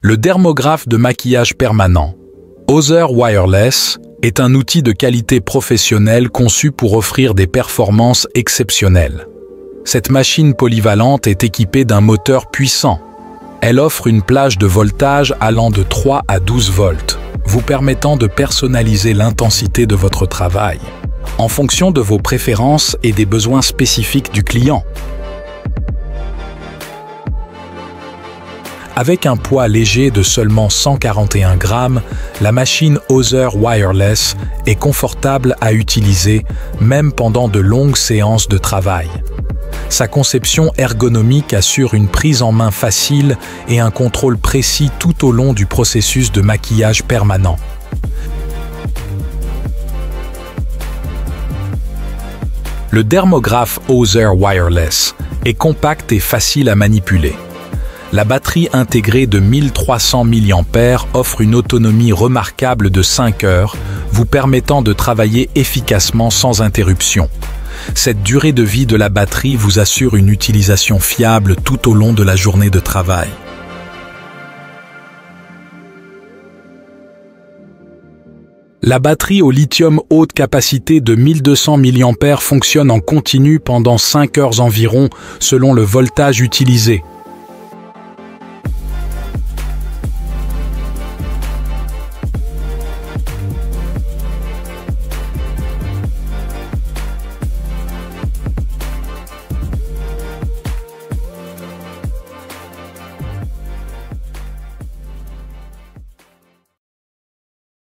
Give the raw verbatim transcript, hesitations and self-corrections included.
Le dermographe de maquillage permanent, Other Wireless, est un outil de qualité professionnelle conçu pour offrir des performances exceptionnelles. Cette machine polyvalente est équipée d'un moteur puissant. Elle offre une plage de voltage allant de trois à douze volts, vous permettant de personnaliser l'intensité de votre travail, en fonction de vos préférences et des besoins spécifiques du client. Avec un poids léger de seulement cent quarante et un grammes, la machine Other Wireless est confortable à utiliser, même pendant de longues séances de travail. Sa conception ergonomique assure une prise en main facile et un contrôle précis tout au long du processus de maquillage permanent. Le dermographe Other Wireless est compact et facile à manipuler. La batterie intégrée de mille trois cents milliampères heure offre une autonomie remarquable de cinq heures, vous permettant de travailler efficacement sans interruption. Cette durée de vie de la batterie vous assure une utilisation fiable tout au long de la journée de travail. La batterie au lithium haute capacité de mille deux cents milliampères fonctionne en continu pendant cinq heures environ selon le voltage utilisé.